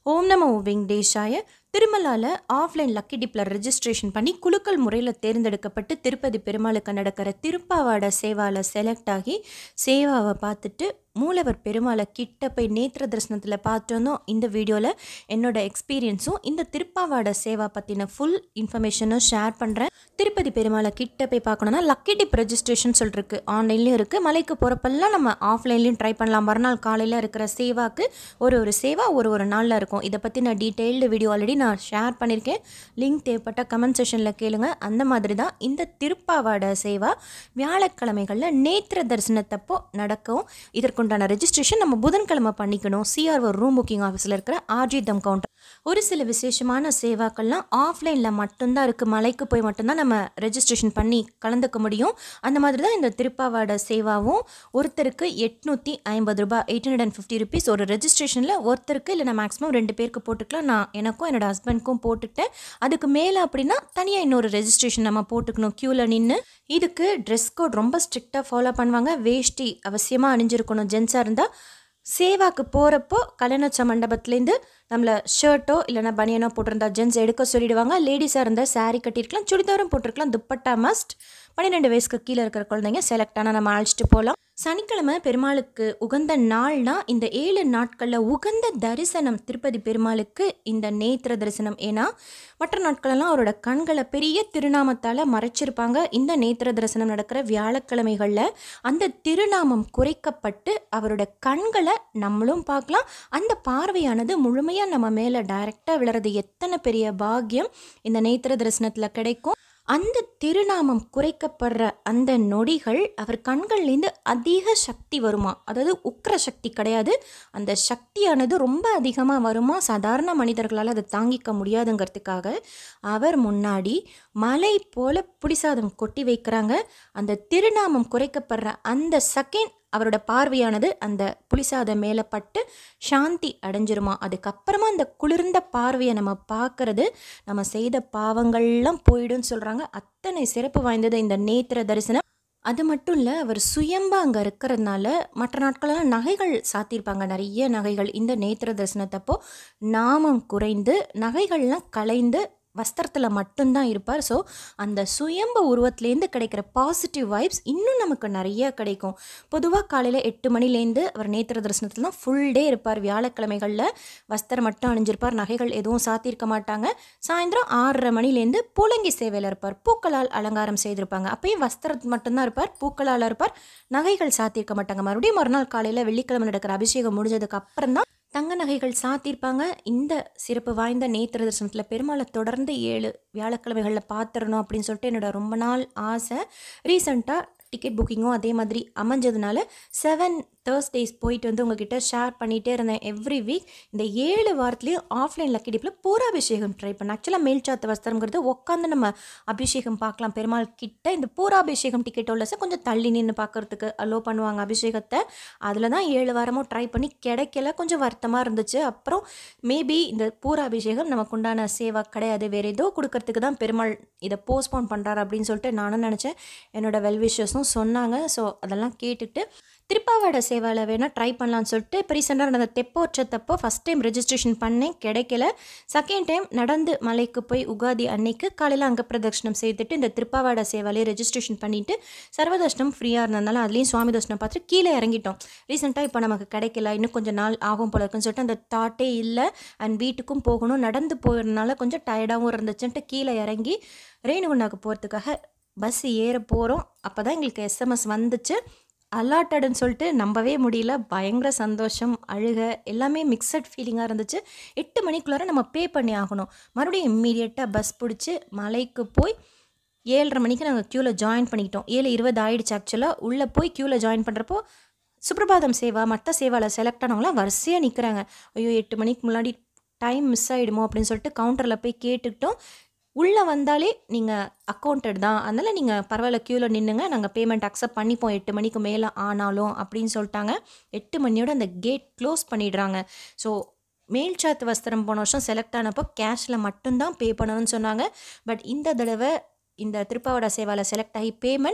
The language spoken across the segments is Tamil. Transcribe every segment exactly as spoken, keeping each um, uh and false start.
ஓம் நமோ வெங்கடேஷாய. திருமலால ஆஃப்லைன் லக்கி டிப்ல ரெஜிஸ்ட்ரேஷன் பண்ணி குலுக்கல் முறையில் தேர்ந்தெடுக்கப்பட்டு திருப்பதி பெருமாளுக்கு நடக்கிற திருப்பாவாட சேவால செலக்ட் ஆகி சேவாவை பார்த்துட்டு மூலவர் பெருமாளை கிட்ட போய் நேத்திர தரிசனத்தில் பார்த்து வந்தோம். இந்த வீடியோவில் என்னோட எக்ஸ்பீரியன்ஸும் இந்த திருப்பாவாட சேவா பற்றின ஃபுல் இன்ஃபர்மேஷனும் ஷேர் பண்ணுறேன். திருப்பதி பெருமாளை கிட்ட போய் பார்க்கணுன்னா லக்கி டிப் ரெஜிஸ்ட்ரேஷன் சொல்லிருக்கு, ஆன்லைன்லேயும் இருக்குது. மலைக்கு போகிறப்பெல்லாம் நம்ம ஆஃப்லைன்லேயும் ட்ரை பண்ணலாம். மறுநாள் காலையில் இருக்கிற சேவாக்கு ஒரு ஒரு சேவா ஒரு ஒரு நாளில் இருக்கும். இதை பற்றி நான் டீட்டெயில்டு வீடியோ ஆல்ரெடி நான் ஷேர் பண்ணியிருக்கேன். லிங்க் தேவைப்பட்ட கமெண்ட் செஷனில் கேளுங்க. அந்த மாதிரி தான் இந்த திருப்பாவாட சேவா வியாழக்கிழமைகளில் நேத்திர தரிசனத்தப்போ நடக்கும். இதற்கு உண்டான ரெஜிஸ்ட்ரேஷன் நம்ம புதன்கிழமை பண்ணிக்கணும். சிஆர்ஓ ரூம் புக்கிங் ஆஃபீஸில் இருக்கிற ஆர்ஜி தம் கவுண்டர். ஒரு சில விசேஷமான சேவாக்கள்லாம் ஆஃப்லைனில் மட்டும்தான் இருக்குது. மலைக்கு போய் மட்டும்தான் நம்ம ரெஜிஸ்ட்ரேஷன் பண்ணி கலந்துக்க முடியும். அந்த மாதிரி தான் இந்த திருப்பாவாட சேவாவும். ஒருத்தருக்கு எட்நூற்றி ஐம்பது ரூபாய் eight hundred and fifty rupees ஒரு ரெஜிஸ்ட்ரேஷனில் ஒருத்தருக்கு இல்லை நான் மேக்ஸிமம் ரெண்டு பேருக்கு போட்டுக்கலாம். நான் எனக்கும் என்னோட ஹஸ்பண்ட்க்கும் போட்டுக்கிட்டேன். அதுக்கு மேலே அப்படின்னா தனியாக இன்னொரு ரெஜிஸ்ட்ரேஷன் நம்ம போட்டுக்கணும் க்யூவில் நின்று. இதுக்கு ட்ரெஸ் கோட் ரொம்ப ஸ்ட்ரிக்டாக ஃபாலோ பண்ணுவாங்க. வேஷ்டி அவசியமாக அணிஞ்சிருக்கணும் ஜென்ஸாக இருந்தால். சேவாக்கு போகிறப்போ கல்யாணச்ச மண்டபத்துலேருந்து நம்மளை ஷர்ட்டோ இல்லைனா பனியனோ போட்டிருந்தா ஜென்ஸ் எடுக்க சொல்லிடுவாங்க. லேடிஸாக இருந்தால் சாரீ கட்டியிருக்கலாம், சுடிதாரும் போட்டிருக்கலாம், துப்பட்டா மஸ்ட். பன்னிரெண்டு வயசுக்கு கீழே இருக்கிற குழந்தைங்க செலக்ட் ஆனால் நம்ம அழைச்சிட்டு போகலாம். சனிக்கிழமை பெருமாளுக்கு உகந்த நாள்னா இந்த ஏழு நாட்களில் உகந்த தரிசனம் திருப்பதி பெருமாளுக்கு இந்த நேத்திர தரிசனம். ஏன்னா மற்ற நாட்களெல்லாம் அவரோட கண்களை பெரிய திருநாமத்தால் மறைச்சிருப்பாங்க. இந்த நேத்திர தரிசனம் நடக்கிற வியாழக்கிழமைகளில் அந்த திருநாமம் குறைக்கப்பட்டு அவரோட கண்களை நம்மளும் பார்க்கலாம். அந்த பார்வையானது முழுமையாக நம்ம மேலே டைரெக்டாக விழுறது எத்தனை பெரிய பாக்கியம் இந்த நேத்திர தரிசனத்தில் கிடைக்கும். அந்த திருநாமம் குறைக்கப்படுற அந்த நொடிகள் அவர் கண்கள்லேருந்து அதிக சக்தி வருமா, அதாவது உக்கிர சக்தி கிடையாது, அந்த சக்தியானது ரொம்ப அதிகமாக வருமா. சாதாரண மனிதர்களால் அதை தாங்கிக்க முடியாதுங்கிறதுக்காக அவர் முன்னாடி மலை போல புடிசாதம் கொட்டி வைக்கிறாங்க. அந்த திருநாமம் குறைக்கப்படுற அந்த செகண்ட் அவரோட பார்வையானது அந்த புளிசாதம் மேலே பட்டு சாந்தி அடைஞ்சிருமா. அதுக்கப்புறமா அந்த குளிர்ந்த பார்வையை நம்ம பார்க்கறது நம்ம செய்த பாவங்கள்லாம் போயிடும்னு சொல்கிறாங்க. அத்தனை சிறப்பு வாய்ந்தது இந்த நேத்திர தரிசனம். அது மட்டும் இல்லை, அவர் சுயம்பா அங்கே இருக்கிறதுனால மற்ற நாட்களெல்லாம் நகைகள் சாத்தியிருப்பாங்க, நிறைய நகைகள். இந்த நேத்திர தரிசனத்தப்போ நாமம் குறைந்து நகைகள்லாம் கலைந்து வஸ்திரத்தில் மட்டும்தான் இருப்பார். ஸோ அந்த சுயம்ப உருவத்துலேருந்து கிடைக்கிற பாசிட்டிவ் வைப்ஸ் இன்னும் நமக்கு நிறைய கிடைக்கும். பொதுவாக காலையில் எட்டு மணிலேருந்து அவர் நேத்திர தரிசனத்தில் தான் ஃபுல் டே இருப்பார். வியாழக்கிழமைகளில் வஸ்திரம் மட்டும் அணிஞ்சிருப்பார், நகைகள் எதுவும் சாத்தியிருக்க மாட்டாங்க. சாயந்தரம் ஆறரை மணிலேருந்து பூலங்கி சேவையில் இருப்பார், பூக்களால் அலங்காரம் செய்திருப்பாங்க. அப்பயும் வஸ்திரம் மட்டும்தான் இருப்பார், பூக்களால் இருப்பார், நகைகள் சாத்தியிருக்க மாட்டாங்க. மறுபடியும் மறுநாள் காலையில் வெள்ளிக்கிழமை நடக்கிற அபிஷேகம் முடிஞ்சதுக்கு அப்புறம் தான் தங்க நகைகள் சாத்தியிருப்பாங்க. இந்த சிறப்பு வாய்ந்த நேத்திர தரிசனத்தில் பெருமாளை தொடர்ந்து ஏழு வியாழக்கிழமைகளில் பார்த்துடணும் அப்படின்னு சொல்லிட்டு என்னோட ரொம்ப நாள் ஆசை. ரீசெண்டாக டிக்கெட் புக்கிங்கும் அதே மாதிரி அமைஞ்சதுனால செவன் தேர்ஸ்டேஸ் போயிட்டு வந்து உங்ககிட்ட ஷேர் பண்ணிகிட்டே இருந்தேன் எவ்ரி வீக். இந்த ஏழு வாரத்துலேயும் ஆஃப்லைன் லக்கி டிப்பில் பூராபிஷேகம் ட்ரை பண்ணேன். ஆக்சுவலாக மேல்சாத்து வஸ்திரங்கிறது உட்காந்து நம்ம அபிஷேகம் பார்க்கலாம் பெருமாள் கிட்ட. இந்த பூராபிஷேகம் டிக்கெட் உள்ள சார் கொஞ்சம் தள்ளி நின்று பார்க்குறதுக்கு அலோ பண்ணுவாங்க அபிஷேகத்தை. அதில் தான் ஏழு வாரமும் ட்ரை பண்ணி கிடைக்கல, கொஞ்சம் வருத்தமாக இருந்துச்சு. அப்புறம் மேபி இந்த பூராபிஷேகம் நமக்கு உண்டான சேவா கிடையாது, வேறு ஏதோ கொடுக்கறதுக்கு தான் பெருமாள் இதை போஸ்ட்போன் பண்ணுறாரு அப்படின்னு சொல்லிட்டு நானும் நினச்சேன். என்னோடய வெல்விஷர்ஸும் சொன்னாங்க. ஸோ அதெல்லாம் கேட்டுட்டு திருப்பாவாட சேவாவில் வேணால் ட்ரை பண்ணலான்னு சொல்லிட்டு இப்போ ரீசெண்டாக நடந்த தெப்போற்றத்தப்போ ஃபஸ்ட் டைம் ரெஜிஸ்ட்ரேஷன் பண்ணேன், கிடைக்கல. செகண்ட் டைம் நடந்து மலைக்கு போய் உகாதி அன்னைக்கு காலையில் அங்கே பிரதட்சணம் செய்துட்டு இந்த திருப்பாவாட சேவாலே ரெஜிஸ்ட்ரேஷன் பண்ணிவிட்டு சர்வதர்ஷனம் ஃப்ரீயாக இருந்ததுனால அதுலேயும் சுவாமி தர்ஷனம் பார்த்துட்டு கீழே இறங்கிட்டோம். ரீசெண்டாக இப்போ நமக்கு கிடைக்கல, இன்னும் கொஞ்சம் நாள் ஆகும் போல இருக்குன்னு சொல்லிட்டு அந்த தாட்டே இல்லை. அண்ட் வீட்டுக்கும் போகணும், நடந்து போகிறதுனால கொஞ்சம் டயர்டாகவும் இருந்துச்சுன்ட்டு கீழே இறங்கி ரேணுகுண்டாக்கு போகிறதுக்காக பஸ் ஏற போகிறோம். அப்போ தான் எங்களுக்கு எஸ்எம்எஸ் வந்துச்சு, அலாட்டடுன்னு சொல்லிட்டு. நம்பவே முடியல, பயங்கர சந்தோஷம், அழுக, எல்லாமே மிக்சட் ஃபீலிங்காக இருந்துச்சு. எட்டு மணிக்குள்ளார நம்ம பே பண்ணி ஆகணும். மறுபடியும் இம்மீடியட்டாக பஸ் பிடிச்சி மலைக்கு போய் ஏழரை மணிக்கு நாங்கள் க்யூவில் ஜாயின் பண்ணிக்கிட்டோம். ஏழு இருபது ஆயிடுச்சு ஆக்சுவலாக. உள்ளே போய் க்யூவில் ஜாயின் பண்ணுறப்போ சுப்ரபாதம் சேவா மற்ற சேவாவில் செலக்ட் ஆனவங்களாம் வரிசையாக நிற்கிறாங்க. ஐயோ எட்டு மணிக்கு முன்னாடி டைம் மிஸ் ஆகிடுமோ அப்படின்னு சொல்லிட்டு கவுண்டரில் போய் கேட்டுக்கிட்டோம். உள்ளே வந்தாலே நீங்கள் அக்கௌண்டட் தான், அதனால் நீங்கள் பரவாயில்ல க்யூவில் நின்றுங்க, நாங்கள் பேமெண்ட் அக்செப்ட் பண்ணிப்போம் எட்டு மணிக்கு மேலே ஆனாலும் அப்படின்னு சொல்லிட்டாங்க. எட்டு மணியோட அந்த கேட் க்ளோஸ் பண்ணிடுறாங்க. ஸோ மேல்சாத்து வஸ்திரம் போன வருஷம் செலக்ட் ஆனப்போ கேஷில் மட்டும்தான் பே பண்ணணும்னு சொன்னாங்க. பட் இந்த தடவை இந்த திருப்பாவாட சேவாவில் செலக்ட் ஆகி பேமெண்ட்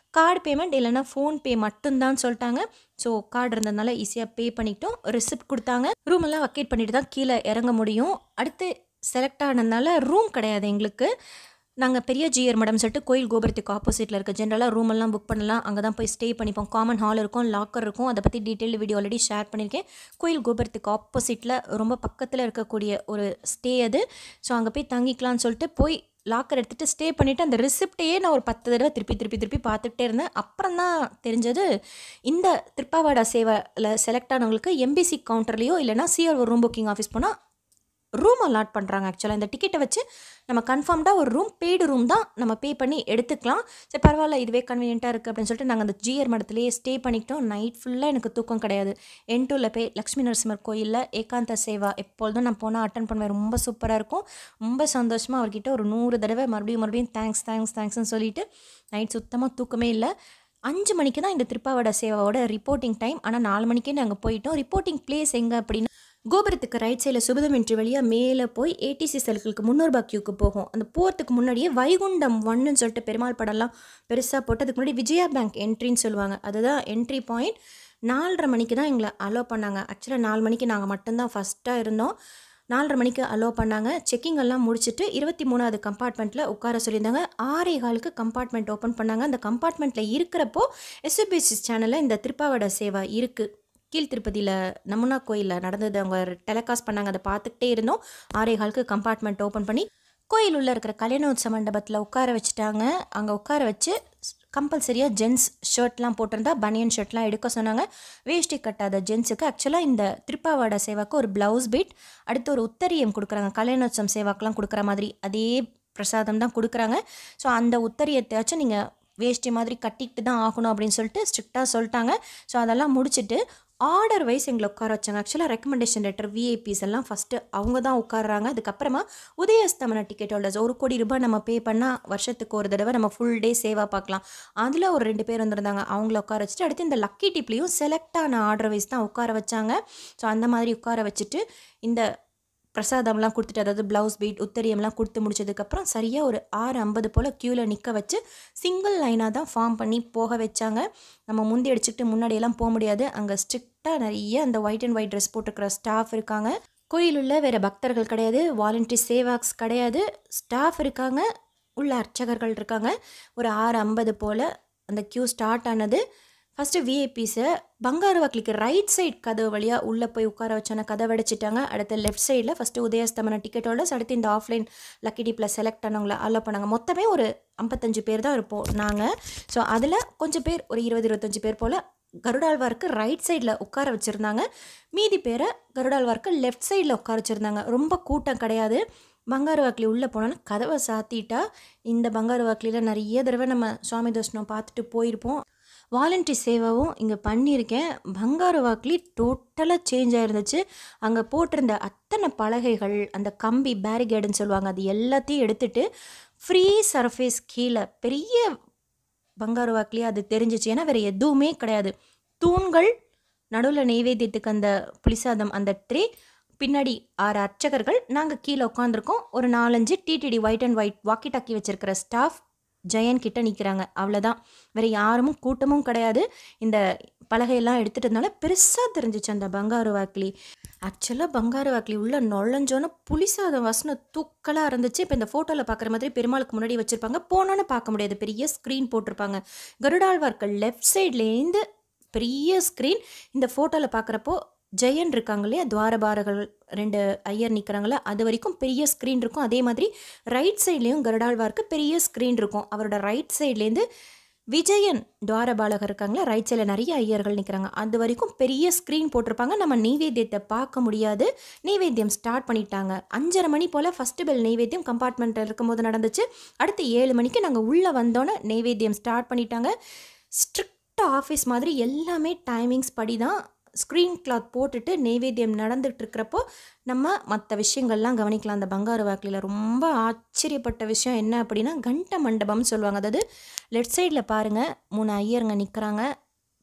கார்டு பேமெண்ட் இல்லைனா ஃபோன்பே மட்டும்தான் சொல்லிட்டாங்க. ஸோ கார்டு இருந்ததுனால ஈஸியாக பே பண்ணிக்கிட்டோம். ரிசிப்ட் கொடுத்தாங்க. ரூம் எல்லாம் வக்கேட் பண்ணிட்டு தான் கீழே இறங்க முடியும். அடுத்து செலக்ட் ஆனதுனால ரூம் கிடையாது எங்களுக்கு. நாங்கள் பெரிய ஜிஆர் மடம் சொல்லிட்டு கோயில் கோபுரத்துக்கு ஆப்போசிட்டில் இருக்க ஜென்ரலாக ரூம் எல்லாம் புக் பண்ணலாம். அங்கே தான் போய் ஸ்டே பண்ணிப்போம். காமன் ஹால் இருக்கும், லாக்கர் இருக்கும். அதை பற்றி டீட்டெயில் வீடியோ ஆல்ரெடி ஷேர் பண்ணியிருக்கேன். கோயில் கோபுரத்துக்கு ஆப்போசிட்டில் ரொம்ப பக்கத்தில் இருக்கக்கூடிய ஒரு ஸ்டே அது. ஸோ அங்கே போய் தங்கிக்கலாம்னு சொல்லிட்டு போய் லாக்கர் எடுத்துகிட்டு ஸ்டே பண்ணிவிட்டு அந்த ரிசிப்டையே நான் ஒரு பத்து தடவை திருப்பி திருப்பி திருப்பி பார்த்துக்கிட்டே இருந்தேன். அப்புறம் தான் தெரிஞ்சது இந்த திருப்பாவாடா சேவையில் செலக்ட் ஆனவங்களுக்கு எம்பிசி கவுண்டர்லேயோ இல்லைனா சிஆர் ஒரு ரூம் புக்கிங் ஆஃபீஸ் போனால் ரூம் அலாட் பண்ணுறாங்க. ஆக்சுவலாக இந்த டிக்கெட்டை வச்சு நம்ம கன்ஃபார்ம்டாக ஒரு ரூம் பெய்டு ரூம் தான் நம்ம பே பண்ணி எடுத்துக்கலாம். சரி பரவாயில்ல, இதுவே கன்வீனியண்ட்டாக இருக்குது அப்படின்னு சொல்லிட்டு நாங்கள் அந்த ஜிஆர் மடத்துலேயே ஸ்டே பண்ணிக்கிட்டோம். நைட் ஃபுல்லாக எனக்கு தூக்கம் கிடையாது. என்டூரில் போய் லக்ஷ்மி நரசிம்மர் கோயிலில் ஏகாந்த சேவா எப்பொழுதும் நான் போனால் அட்டன் பண்ணுவேன். ரொம்ப சூப்பராக இருக்கும். ரொம்ப சந்தோஷமாக அவர்கிட்ட ஒரு நூறு தடவை மறுபடியும் மறுபடியும் தேங்க்ஸ் தேங்க்ஸ் தேங்க்ஸ்ன்னு சொல்லிவிட்டு நைட் சுத்தமாக தூக்கமே இல்லை. அஞ்சு மணிக்கு தான் இந்த திருப்பாவாடா சேவாவோட ரிப்போர்ட்டிங் டைம். ஆனால் நாலு மணிக்கே நாங்கள் போயிட்டோம். ரிப்போர்ட்டிங் பிளேஸ் எங்கே அப்படின்னா கோபுரத்துக்கு ரைட் சைடில் சுபதம் என்ட்ரி வழியாக மேலே போய் ஏடிசி சர்க்கிளுக்கு முன்னூறுபா கியூக்கு போகும். அந்த போகிறதுக்கு முன்னாடியே வைகுண்டம் ஒன்றுன்னு சொல்லிட்டு பெருமாள் படம்லாம் பெருசாக போட்டு அதுக்கு முன்னாடி விஜயா பேங்க் என்ட்ரின்னு சொல்லுவாங்க. அதுதான் என்ட்ரி பாயிண்ட். நாலரை மணிக்கு தான் எங்களை அலோவ் பண்ணாங்க. ஆக்சுவலாக நாலு மணிக்கு நாங்கள் மட்டும்தான் ஃபஸ்ட்டாக இருந்தோம். நாலரை மணிக்கு அலோவ் பண்ணாங்க. செக்கிங் எல்லாம் முடிச்சுட்டு இருபத்தி மூணாவது கம்பார்ட்மெண்ட்டில் உட்கார சொல்லியிருந்தாங்க. ஆறே காலுக்கு கம்பார்ட்மெண்ட் ஓப்பன் பண்ணாங்க. அந்த கம்பார்ட்மெண்ட்டில் இருக்கிறப்போ எஸ்பிஎஸ்சி சேனலில் இந்த திருப்பாவாடா சேவா இருக்குது. கீழ் திருப்பதியில் நமுனா கோயிலில் நடந்தது அவங்க டெலிகாஸ்ட் பண்ணாங்க. அதை பார்த்துக்கிட்டே இருந்தோம். ஆறே காலுக்கு கம்பார்ட்மெண்ட் ஓப்பன் பண்ணி கோயில் உள்ளே இருக்கிற கல்யாணோத்சவ மண்டபத்தில் உட்கார வச்சுட்டாங்க. அங்கே உட்கார வச்சு கம்பல்சரியாக ஜென்ஸ் ஷர்ட்லாம் போட்டிருந்தா பனியன் ஷர்ட்லாம் எடுக்க சொன்னாங்க. வேஷ்டி கட்டாத ஜென்ஸுக்கு ஆக்சுவலாக இந்த திருப்பாவாடா சேவாக்கு ஒரு ப்ளவுஸ் பீட், அடுத்து ஒரு உத்தரியம் கொடுக்குறாங்க. கல்யாணோத்சவம் சேவாக்கெலாம் கொடுக்குற மாதிரி அதே பிரசாதம் தான் கொடுக்குறாங்க. ஸோ அந்த உத்தரியத்தையாச்சும் நீங்கள் வேஷ்டி மாதிரி கட்டிக்கிட்டு தான் ஆகணும் அப்படின்னு சொல்லிட்டு ஸ்ட்ரிக்டாக சொல்லிட்டாங்க. ஸோ அதெல்லாம் முடிச்சுட்டு ஆர்டர் வைஸ் எங்களை உட்கார வச்சாங்க. ஆக்சுவலாக ரெக்கமெண்டேஷன் லெட்டர் விஐபிஸ் எல்லாம் ஃபஸ்ட்டு அவங்க தான் உட்காடுறாங்க. அதுக்கப்புறமா உதயஸ்தமன டிக்கெட் ஹோல்டர்ஸ் ஒரு கோடி ரூபாய் நம்ம பே பண்ணால் வருஷத்துக்கு ஒரு தடவை நம்ம ஃபுல் டே சேவா பார்க்கலாம். அதில் ஒரு ரெண்டு பேர் வந்திருந்தாங்க. அவங்கள உட்கார வச்சுட்டு அடுத்து இந்த லக்கி டிப்லேயும் செலக்ட் ஆன ஆர்டர் வைஸ் தான் உட்கார வச்சாங்க. ஸோ அந்த மாதிரி உட்கார வச்சுட்டு இந்த பிரசாதம்லாம் கொடுத்துட்டு அதாவது ப்ளவுஸ் பீட் உத்தரியம்லாம் கொடுத்து முடிச்சதுக்கப்புறம் சரியாக ஒரு ஆறு ஐம்பது போல் க்யூவில் நிற்க வச்சு சிங்கிள் லைனாக தான் ஃபார்ம் பண்ணி போக வச்சாங்க. நம்ம முந்தி அடிச்சுக்கிட்டு முன்னாடியெல்லாம் போக முடியாது. அங்கே ஸ்ட்ரிக்டாக நிறைய அந்த ஒயிட் அண்ட் ஒயிட் ட்ரெஸ் போட்டுருக்கிற ஸ்டாஃப் இருக்காங்க. கோயிலுள்ள வேறு பக்தர்கள் கிடையாது, வாலண்டரி சேவாக்ஸ் கிடையாது, ஸ்டாஃப் இருக்காங்க, உள்ள அர்ச்சகர்கள் இருக்காங்க. ஒரு ஆறு ஐம்பது போல் அந்த க்யூ ஸ்டார்ட் ஆனது. ஃபஸ்ட்டு விஐபிஸை பங்காருவாக்கிலிக்கு ரைட் சைட் கதவு வழியாக உள்ளே போய் உட்கார வச்சோன்னா கதவை அடைச்சிட்டாங்க. அடுத்த லெஃப்ட் சைடில் ஃபஸ்ட்டு உதயஸ்தமன டிக்கெட் ஹோல்டர்ஸ், அடுத்து இந்த ஆஃப்லைன் லக்கி டிப்பில் செலக்ட் ஆனவங்கள அலோவ் பண்ணாங்க. மொத்தமே ஒரு ஐம்பத்தஞ்சு பேர் தான் இருப்போம் நாங்கள். ஸோ அதில் கொஞ்சம் பேர் ஒரு இருபது இருபத்தஞ்சு பேர் போல் கருடாழ்வார்க்கு ரைட் சைடில் உட்கார வச்சுருந்தாங்க. மீதி பேரை கருடாழ்வார்க்கு லெஃப்ட் சைடில் உட்கார வச்சுருந்தாங்க. ரொம்ப கூட்டம் கிடையாது. பங்காருவாக்கிலி உள்ளே போனாலும் கதவை சாத்திட்டா. இந்த பங்காருவாக்கிலியில் நிறைய தடவை நம்ம சுவாமி தர்ஷனம் பார்த்துட்டு போயிருப்போம். வாலண்டரி சேவாவும் இங்கே பண்ணியிருக்கேன். பங்காருவாக்கிலி டோட்டலாக சேஞ்ச் ஆகிருந்துச்சு. அங்கே போட்டிருந்த அத்தனை பலகைகள் அந்த கம்பி பேரிகேடுன்னு சொல்லுவாங்க அது எல்லாத்தையும் எடுத்துகிட்டு ஃப்ரீ சர்ஃபேஸ் கீழே பெரிய பங்காருவாக்கிலி அது தெரிஞ்சிச்சு. ஏன்னா வேறு எதுவுமே கிடையாது. தூண்கள், நடுவில் நெய்வேத்தியத்துக்கு அந்த புளிசாதம் அந்த ட்ரே, பின்னாடி ஆறு அர்ச்சகர்கள், நாங்கள் கீழே உட்காந்துருக்கோம். ஒரு நாலஞ்சு TTD white and white walkie talkie வச்சுருக்கிற ஸ்டாஃப் ஜெயன் கிட்ட நிற்கிறாங்க. அவ்வளோதான், வேறு யாரும் கூட்டமும் கிடையாது. இந்த பலகையெல்லாம் எடுத்துட்டதுனால பெருசாக தெரிஞ்சிச்சு அந்த பங்காருவாக்கிலி. ஆக்சுவலாக பங்காருவாக்கிலி உள்ள நுழைஞ்சோன்னு புளிசாதம் வாசனை தூக்கலாக இருந்துச்சு. இப்போ இந்த ஃபோட்டோவில் பார்க்குற மாதிரி பெருமாளுக்கு முன்னாடி வச்சுருப்பாங்க. போனோன்னு பார்க்க முடியாது, பெரிய ஸ்க்ரீன் போட்டிருப்பாங்க. கருடாழ்வார்கள் லெஃப்ட் சைட்லேருந்து பெரிய ஸ்க்ரீன். இந்த ஃபோட்டோவில் பார்க்குறப்போ ஜெயன் இருக்காங்க இல்லையா, துவாரபாரகள் ரெண்டு ஐயர் நிற்கிறாங்களே, அது வரைக்கும் பெரிய ஸ்க்ரீன் இருக்கும். அதே மாதிரி ரைட் சைட்லேயும் கருடாழ்வார்க்கு பெரிய ஸ்க்ரீன் இருக்கும். அவரோட ரைட் சைட்லேருந்து விஜயன் துவாரபாலகர் இருக்காங்களா, ரைட் சைடில் நிறைய ஐயர்கள் நிற்கிறாங்க. அது வரைக்கும் பெரிய ஸ்க்ரீன் போட்டிருப்பாங்க. நம்ம நெய்வேத்தியத்தை பார்க்க முடியாது. நெய்வேத்தியம் ஸ்டார்ட் பண்ணிட்டாங்க. அஞ்சரை மணி போல் ஃபஸ்ட்டு பெல் நெய்வேத்தியம் கம்பார்ட்மெண்ட்டில் இருக்கும்போது நடந்துச்சு. அடுத்து ஏழு மணிக்கு நாங்கள் உள்ளே வந்தோன்னே நெய்வேத்தியம் ஸ்டார்ட் பண்ணிட்டாங்க. ஸ்ட்ரிக்டாக ஆஃபீஸ் மாதிரி எல்லாமே டைமிங்ஸ் படி தான். ஸ்க்ரீன் கிளாத் போட்டுட்டு நெய்வேத்தியம் நடந்துகிட்டு இருக்கிறப்போ நம்ம மற்ற விஷயங்கள்லாம் கவனிக்கலாம். அந்த பங்காருவாக்கிலியில் ரொம்ப ஆச்சரியப்பட்ட விஷயம் என்ன அப்படின்னா கண்ட மண்டபம்னு சொல்லுவாங்க. அதாவது லெஃப்ட் சைடில் பாருங்கள் மூணு ஐயருங்க நிற்கிறாங்க.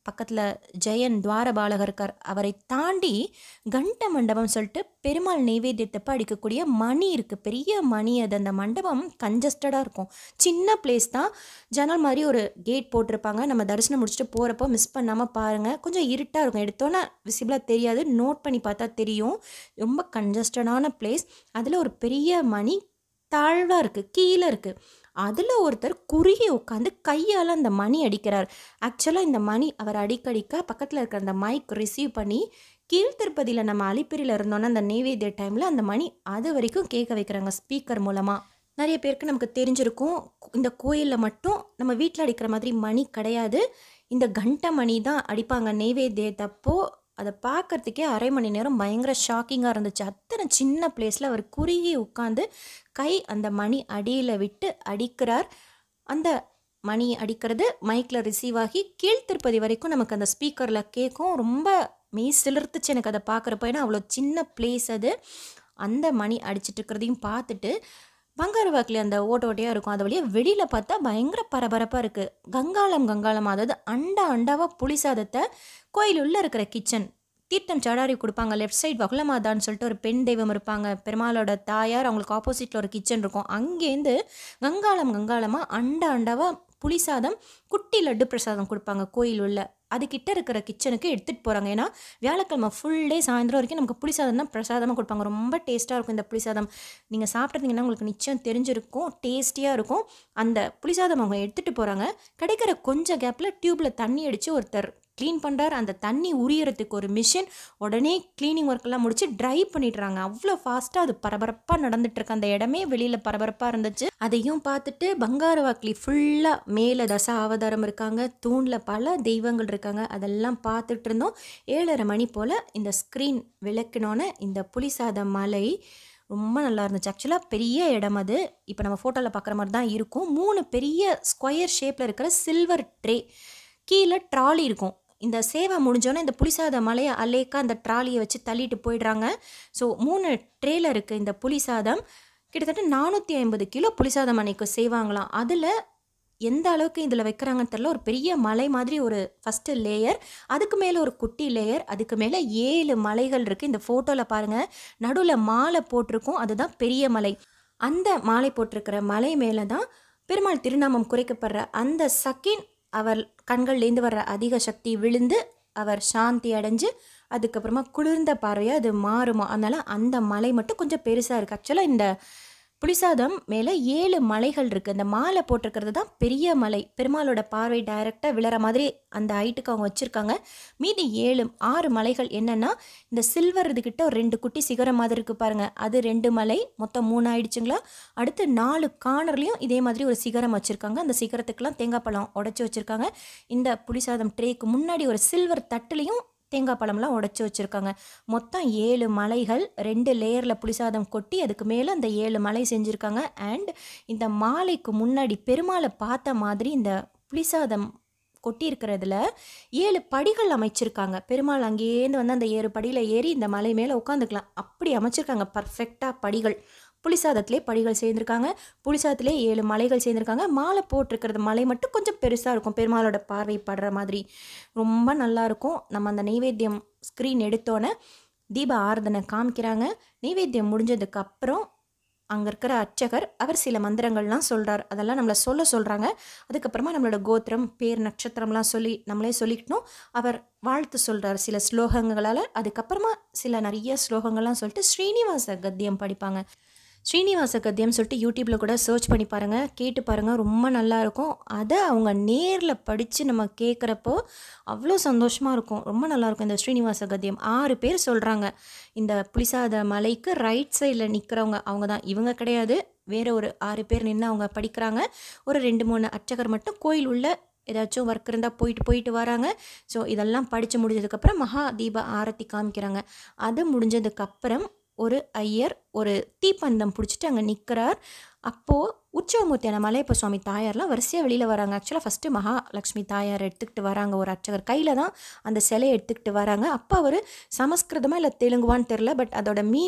பக்கத்தில் ஜெயன் துவாரபாலகர் இருக்கார், அவரை தாண்டி கண்ட மண்டபம் சொல்லிட்டு பெருமாள் நெய்வேத்தியத்தப்ப அடிக்கக்கூடிய மணி இருக்குது, பெரிய மணி. அது அந்த மண்டபம் கன்ஜஸ்டடாக இருக்கும், சின்ன பிளேஸ் தான். ஜன்னல் மாதிரி ஒரு கேட் போட்டிருப்பாங்க. நம்ம தரிசனம் முடிச்சுட்டு போகிறப்போ மிஸ் பண்ணாமல் பாருங்கள். கொஞ்சம் இருட்டாக இருக்கும், எடுத்தோன்னே விசிபிளாக தெரியாது, நோட் பண்ணி பார்த்தா தெரியும். ரொம்ப கன்ஜஸ்டடான பிளேஸ். அதில் ஒரு பெரிய மணி தாழ்வாக இருக்குது, கீழே இருக்குது. அதில் ஒருத்தர் குறுகி உட்காந்து கையால் அந்த மணி அடிக்கிறார். ஆக்சுவலாக இந்த மணி அவர் அடிக்கடிக்க பக்கத்தில் இருக்கிற அந்த மைக் ரிசீவ் பண்ணி கீழ் திருப்பதியில் நம்ம அலிப்பிரியில் இருந்தோன்னா அந்த நெய்வேத்திய டைமில் அந்த மணி அது வரைக்கும் கேட்க வைக்கிறாங்க ஸ்பீக்கர் மூலமாக. நிறைய பேருக்கு நமக்கு தெரிஞ்சிருக்கும், இந்த கோயிலில் மட்டும் நம்ம வீட்டில் அடிக்கிற மாதிரி மணி கிடையாது, இந்த கண்ட மணி தான் அடிப்பாங்க நெய்வேத்தியத்தப்போ. அதை பார்க்குறதுக்கே அரை மணி நேரம் பயங்கர ஷாக்கிங்காக இருந்துச்சு. அத்தனை சின்ன பிளேஸில் அவர் குறுகி உட்காந்து கை அந்த மணி அடியில் விட்டு அடிக்கிறார். அந்த மணி அடிக்கிறது மைக்கில் ரிசீவ் ஆகி கீழ் திருப்பதி வரைக்கும் நமக்கு அந்த ஸ்பீக்கரில் கேட்கும். ரொம்ப மெய் சிலிர்த்துச்சு எனக்கு அதை பார்க்குறப்ப, ஏன்னா அவ்வளோ சின்ன பிளேஸ் அது. அந்த மணி அடிச்சிட்டு இருக்கிறதையும் பார்த்துட்டு பங்காரு வாக்கில் அந்த ஓட்ட ஓட்டையாக இருக்கும், அது வழியாக வெளியில் பார்த்தா பயங்கர பரபரப்பாக இருக்குது. கங்காளம் கங்காளம் அதாவது அண்டா அண்டாவாக புளி சாதத்தை கோயில் உள்ளே இருக்கிற கிச்சன் தீர்த்தம் சடாரி கொடுப்பாங்க. லெஃப்ட் சைட் வகுலமாதான்னு சொல்லிட்டு ஒரு பெண் தெய்வம் இருப்பாங்க, பெருமாளோட தாயார், அவங்களுக்கு ஆப்போசிட்டில் ஒரு கிச்சன் இருக்கும். அங்கேருந்து கங்காளம் கங்காளமாக அண்டா அண்டாவாக புளி சாதம் குட்டி லட்டு பிரசாதம் கொடுப்பாங்க கோயில் உள்ள. அதுக்கிட்ட இருக்கிற கிச்சனுக்கு எடுத்துகிட்டு போகிறாங்க. ஏன்னா வியாழக்கிழமை ஃபுல் டே சாயந்தரம் வரைக்கும் நமக்கு புளி சாதம் தான் பிரசாதமாக கொடுப்பாங்க. ரொம்ப டேஸ்ட்டாக இருக்கும் இந்த புளி சாதம். நீங்கள் சாப்பிட்றீங்கன்னா உங்களுக்கு நிச்சயம் தெரிஞ்சிருக்கும், டேஸ்டியாக இருக்கும். அந்த புளி சாதம் அவங்க எடுத்துகிட்டு போகிறாங்க. கிடைக்கிற கொஞ்சம் கேப்பில் டியூப்பில் தண்ணி அடித்து ஒருத்தர் க்ளீன் பண்ணுறார். அந்த தண்ணி உரியறதுக்கு ஒரு மிஷின், உடனே க்ளீனிங் ஒர்க்கெல்லாம் முடித்து ட்ரை பண்ணிடுறாங்க. அவ்வளோ ஃபாஸ்ட்டாக அது பரபரப்பாக நடந்துட்டுருக்கு. அந்த இடமே வெளியில் பரபரப்பாக இருந்துச்சு. அதையும் பார்த்துட்டு பங்காரு வாக்கிலி ஃபுல்லாக மேலே தச அவதாரம் இருக்காங்க, தூணில் பல தெய்வங்கள் இருக்காங்க, அதெல்லாம் பார்த்துட்டு இருந்தோம். ஏழரை மணி போல் இந்த ஸ்க்ரீன் விளக்கினோன்னே இந்த புளிசாத மலை ரொம்ப நல்லா இருந்துச்சு. ஆக்சுவலாக பெரிய இடம் அது, இப்போ நம்ம ஃபோட்டோவில் பார்க்குற மாதிரி தான் இருக்கும். மூணு பெரிய ஸ்கொயர் ஷேப்பில் இருக்கிற சில்வர் ட்ரே, கீழே ட்ராலி இருக்கும். இந்த சேவை முடிஞ்சோன்னே இந்த புளிசாத மலையை அலேக்கா அந்த ட்ராலியை வச்சு தள்ளிட்டு போயிடுறாங்க. ஸோ மூணு ட்ரேல இருக்குது இந்த புளிசாதம். கிட்டத்தட்ட நானூற்றி ஐம்பது கிலோ புளிசாதம் அன்னைக்கு செய்வாங்களாம். அதில் எந்த அளவுக்கு இதில் வைக்கிறாங்கன்னு தெரியல, ஒரு பெரிய மலை மாதிரி ஒரு ஃபஸ்ட்டு லேயர், அதுக்கு மேலே ஒரு குட்டி லேயர், அதுக்கு மேலே ஏழு மலைகள் இருக்குது. இந்த ஃபோட்டோவில் பாருங்கள், நடுவில் மாலை போட்டிருக்கும், அதுதான் பெரிய மலை. அந்த மாலை போட்டிருக்கிற மலை மேலே தான் பெருமாள் திருநாமம் குறைக்கப்படுற அந்த செகண்ட் அவர் கண்கள்லேருந்து வர்ற அதிக சக்தி விழுந்து அவர் சாந்தி அடைஞ்சு அதுக்கப்புறமா குளிர்ந்த பார்வையாக அது மாறுமா. அதனால் அந்த மலை மட்டும் கொஞ்சம் பெருசாக இருக்குது. ஆக்சுவலாக இந்த புளிசாதம் மேலே ஏழு மலைகள் இருக்குது. அந்த மாலை போட்டிருக்கிறது தான் பெரிய மலை. பெருமாளோட பார்வை டைரெக்டாக விழற மாதிரி அந்த ஹைட்டுக்கு அவங்க வச்சுருக்காங்க. மீதி ஏழு ஆறு மலைகள் என்னென்னா, இந்த சில்வர் இதுக்கிட்ட ஒரு ரெண்டு குட்டி சிகரம் மாதிரி இருக்குது பாருங்கள், அது ரெண்டு மலை, மொத்தம் மூணு ஆயிடுச்சுங்களா. அடுத்து நாலு கார்னர்லேயும் இதே மாதிரி ஒரு சிகரம் வச்சுருக்காங்க. அந்த சிகரத்துக்கெல்லாம் தேங்காய் பழம் உடச்சி வச்சுருக்காங்க. இந்த புளிசாதம் ட்ரேக்கு முன்னாடி ஒரு சில்வர் தட்டுலேயும் தேங்காய் பழம்லாம் உடச்சி வச்சுருக்காங்க. மொத்தம் ஏழு மலைகள், ரெண்டு லேயரில் புளிசாதம் கொட்டி அதுக்கு மேலே அந்த ஏழு மலை செஞ்சுருக்காங்க. அண்ட் இந்த மாலைக்கு முன்னாடி பெருமாளை பார்த்த மாதிரி இந்த புளிசாதம் கொட்டி இருக்கிறதுல ஏழு படிகள் அமைச்சிருக்காங்க. பெருமாள் அங்கேருந்து வந்து அந்த ஏழு படியில் ஏறி இந்த மலை மேலே உட்காந்துக்கலாம், அப்படி அமைச்சிருக்காங்க பர்ஃபெக்டாக. படிகள் புளிசாதத்திலே படிகள் சேர்ந்துருக்காங்க, புளிசாதத்திலே ஏழு மலைகள் சேர்ந்துருக்காங்க. மாலை போட்டிருக்கிறது மலை மட்டும் கொஞ்சம் பெருசாக இருக்கும், பெருமாளோட பார்வை படுற மாதிரி ரொம்ப நல்லாயிருக்கும். நம்ம அந்த நெய்வேத்தியம் ஸ்க்ரீன் எடுத்தோன்னே தீப ஆராதனை காமிக்கிறாங்க. நெய்வேத்தியம் முடிஞ்சதுக்கு அப்புறம் அங்கே இருக்கிற அர்ச்சகர் அவர் சில மந்திரங்கள்லாம் சொல்கிறார், அதெல்லாம் நம்மளை சொல்ல சொல்கிறாங்க. அதுக்கப்புறமா நம்மளோட கோத்திரம் பேர் நட்சத்திரம்லாம் சொல்லி நம்மளே சொல்லிக்கணும். அவர் வாழ்த்து சொல்கிறார் சில ஸ்லோகங்களால். அதுக்கப்புறமா சில நிறைய ஸ்லோகங்கள்லாம் சொல்லிட்டு ஸ்ரீனிவாச கத்தியம் படிப்பாங்க. ஸ்ரீனிவாச கத்தியம் சொல்லிட்டு யூடியூப்பில் கூட சர்ச் பண்ணி பாருங்கள், கேட்டு பாருங்கள், ரொம்ப நல்லாயிருக்கும். அதை அவங்க நேரில் படித்து நம்ம கேட்குறப்போ அவ்வளோ சந்தோஷமாக இருக்கும், ரொம்ப நல்லாயிருக்கும். இந்த ஸ்ரீனிவாச கத்தியம் ஆறு பேர் சொல்கிறாங்க. இந்த புளிசாத மலைக்கு ரைட் சைடில் நிற்கிறவங்க அவங்க தான், இவங்க கிடையாது, வேறு ஒரு ஆறு பேர் நின்று அவங்க படிக்கிறாங்க. ஒரு ரெண்டு மூணு அர்ச்சகர் மட்டும் கோயில் உள்ள ஏதாச்சும் ஒர்க் இருந்தால் போயிட்டு போயிட்டு வராங்க. ஸோ இதெல்லாம் படித்து முடிஞ்சதுக்கப்புறம் மகா தீப ஆரத்தி காமிக்கிறாங்க. அது முடிஞ்சதுக்கப்புறம் ஒரு ஐயர் ஒரு தீப்பந்தம் பிடிச்சிட்டு அங்கே நிற்கிறார். அப்போது உற்சவமூர்த்தியான மலையப்ப சுவாமி தாயார்லாம் வரிசையாக வெளியில் வராங்க. ஆக்சுவலாக ஃபஸ்ட்டு மகாலட்சுமி தாயார் எடுத்துக்கிட்டு வராங்க, ஒரு அர்ச்சகர் கையில் தான் அந்த சிலையை எடுத்துக்கிட்டு வராங்க. அப்போ அவர் சமஸ்கிருதமாக இல்லை தெலுங்குவான்னு தெரில, பட் அதோட மீனிங்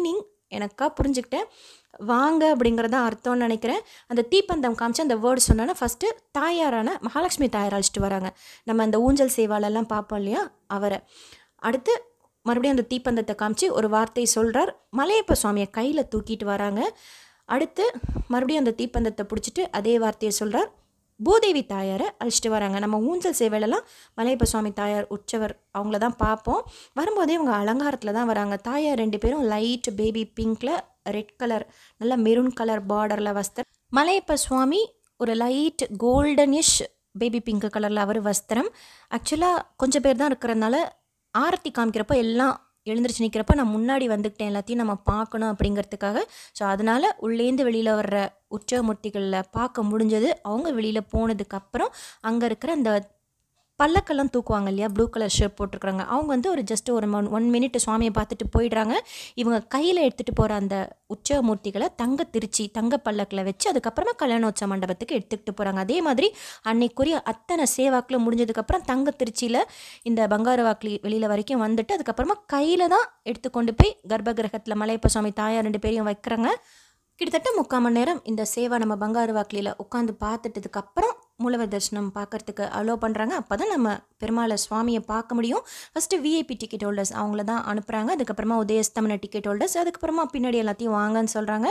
எனக்கா புரிஞ்சுக்கிட்டேன். வாங்க அப்படிங்கிறது தான் அர்த்தம்னு நினைக்கிறேன். அந்த தீப்பந்தம் காமிச்சு அந்த வேர்டு சொன்னோன்னா ஃபஸ்ட்டு தாயாரான மகாலட்சுமி தாயார் அழைச்சிட்டு வராங்க. நம்ம அந்த ஊஞ்சல் சேவாலெல்லாம் பார்ப்போம் இல்லையா, அவரை. அடுத்து மறுபடியும் அந்த தீப்பந்தத்தை காமிச்சு ஒரு வார்த்தை சொல்கிறார். மலையப்ப சுவாமியை கையில் தூக்கிட்டு வராங்க. அடுத்து மறுபடியும் அந்த தீப்பந்தத்தை பிடிச்சிட்டு அதே வார்த்தையை சொல்கிறார். பூதேவி தாயாரை அழைச்சிட்டு வராங்க. நம்ம ஊஞ்சல் சேவையிலலாம் மலையப்ப சுவாமி தாயார் உற்சவர் அவங்கள தான் பார்ப்போம். வரும்போதே அவங்க அலங்காரத்தில் தான் வராங்க. தாயார் ரெண்டு பேரும் லைட் பேபி பிங்க்கில் ரெட் கலர் நல்ல மெரூன் கலர் பார்டரில் வஸ்திரம். மலையப்ப சுவாமி ஒரு லைட் கோல்டனிஷ் பேபி பிங்க் கலரில் அவர் வஸ்திரம். ஆக்சுவலாக கொஞ்சம் பேர் தான் இருக்கிறதுனால ஆரத்தி காமிக்கிறப்போ எல்லாம் எழுந்திரிச்சு நிற்கிறப்ப நான் முன்னாடி வந்துக்கிட்டேன், எல்லாத்தையும் நம்ம பார்க்கணும் அப்படிங்கிறதுக்காக. ஸோ அதனால் உள்ளேந்து வெளியில் வர்ற உற்சவமூர்த்திகளில் பார்க்க முடிஞ்சது. அவங்க வெளியில் போனதுக்கப்புறம் அங்கே இருக்கிற அந்த பல்லக்கெல்லாம் தூக்குவாங்க இல்லையா, ப்ளூ கலர் ஷர்ட் போட்டிருக்கிறாங்க, அவங்க வந்து ஒரு ஜஸ்ட் ஒரு ஒன் ஒன் மினிட் சுவாமியை பார்த்துட்டு போயிடுறாங்க. இவங்க கையில் எடுத்துகிட்டு போகிற அந்த உற்சவமூர்த்திகளை தங்க திருச்சி தங்க பல்லக்கில் வச்சு அதுக்கப்புறமா கல்யாணோற்சவ மண்டபத்துக்கு எடுத்துக்கிட்டு போகிறாங்க. அதே மாதிரி அன்னைக்குரிய அத்தனை சேவாக்கில் முடிஞ்சதுக்கப்புறம் தங்க திருச்சியில் இந்த பங்காரு வாக்கிலி வெளியில் வரைக்கும் வந்துட்டு அதுக்கப்புறமா கையில் தான் எடுத்துக்கொண்டு போய் கர்ப்பகிரகத்தில் மலையப்ப சுவாமி தாயார் ரெண்டு பேரையும் வைக்கிறாங்க. கிட்டத்தட்ட முக்கால் மணி நேரம் இந்த சேவா நம்ம பங்காரு வாக்கிலியில் உட்காந்து பார்த்துட்டதுக்கப்புறம் மூலவர் தரிசனம் பார்க்குறதுக்கு அலோ பண்ணுறாங்க. அப்போ தான் நம்ம பெருமாளை சுவாமியை பார்க்க முடியும். ஃபஸ்ட்டு விஐபி டிக்கெட் ஹோல்டர்ஸ் அவங்கள தான் அனுப்புகிறாங்க. அதுக்கப்புறமா உதயஸ்தமன டிக்கெட் ஹோல்டர்ஸ், அதுக்கப்புறமா பின்னாடி எல்லாத்தையும் வாங்கன்னு சொல்கிறாங்க.